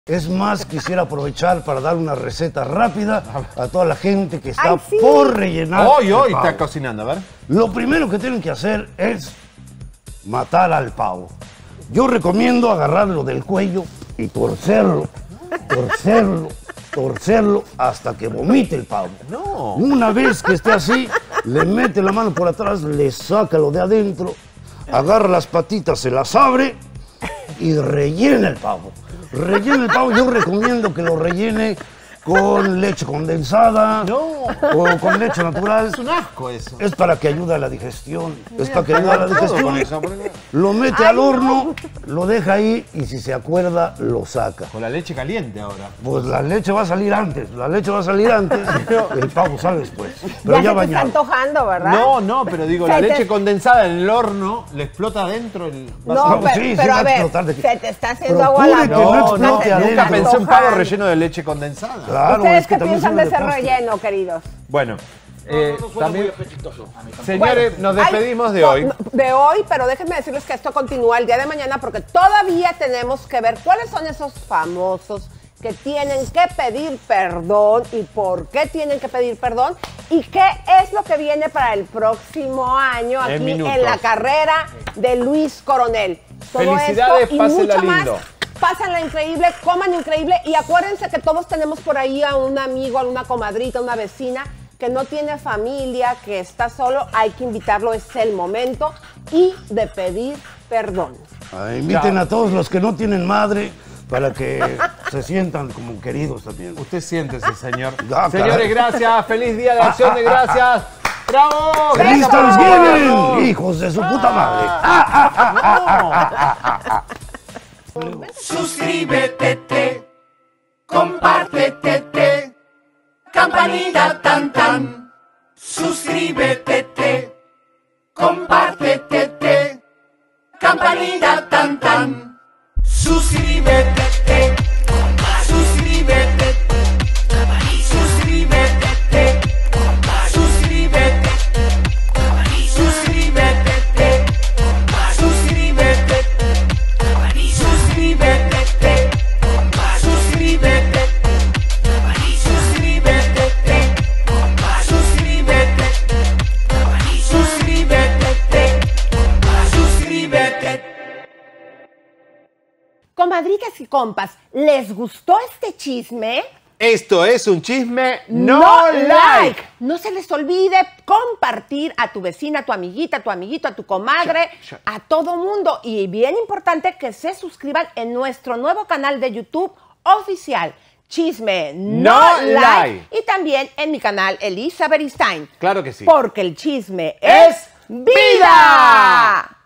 Es más, quisiera aprovechar para dar una receta rápida a toda la gente que está por rellenar. Hoy está cocinando, a ver. Lo primero que tienen que hacer es matar al pavo. Yo recomiendo agarrarlo del cuello y torcerlo hasta que vomite el pavo. No. Una vez que esté así, le mete la mano por atrás, le saca lo de adentro, agarra las patitas, se las abre y rellena el pavo. Rellena el pavo, yo recomiendo que lo rellene con leche condensada o con leche natural. Es un asco eso. Es para que ayude a la digestión. Es para que ayude a la digestión. Lo mete al horno, lo deja ahí y si se acuerda, lo saca. Con la leche caliente ahora. Pues la leche va a salir antes. La leche va a salir antes. El pavo sale después. Pero ya se te está antojando, ¿verdad? No, pero digo, la leche condensada en el horno le explota adentro el... No, pero a ver, se te está haciendo agua la boca. Nunca pensé un pavo relleno de leche condensada. Claro, ¿Ustedes qué piensan de ese relleno, queridos? Bueno, también, muy apetitoso. señores, nos despedimos de hoy. De hoy, pero déjenme decirles que esto continúa el día de mañana porque todavía tenemos que ver cuáles son esos famosos que tienen que pedir perdón y por qué tienen que pedir perdón y qué es lo que viene para el próximo año aquí en la carrera de Luis Coronel. Todo Felicidades, esto y pásenla mucho lindo. más. Pásenla increíble, coman increíble y acuérdense que todos tenemos por ahí a un amigo, a una comadrita, una vecina que no tiene familia, que está solo, hay que invitarlo, es el momento y de pedir perdón. Inviten a todos los que no tienen madre para que se sientan como queridos también. Usted siéntese, señor. Señores, gracias. Feliz Día de Acción de Gracias. ¡Bravo! ¡Feliz Thanksgiving! ¡Hijos de su puta madre! Suscríbete, compártete, campanita tan tan. Suscríbete, compártete, campanita tan tan. Suscríbete, suscríbete, suscríbete, suscríbete, suscríbete, suscríbete. Comadritas y compas, ¿les gustó este chisme? Esto es un chisme no like. No se les olvide compartir a tu vecina, a tu amiguita, a tu amiguito, a tu comadre, a todo mundo. Y bien importante que se suscriban en nuestro nuevo canal de YouTube oficial, Chisme No Like. Y también en mi canal Elisa Beristain. Claro que sí. Porque el chisme es vida.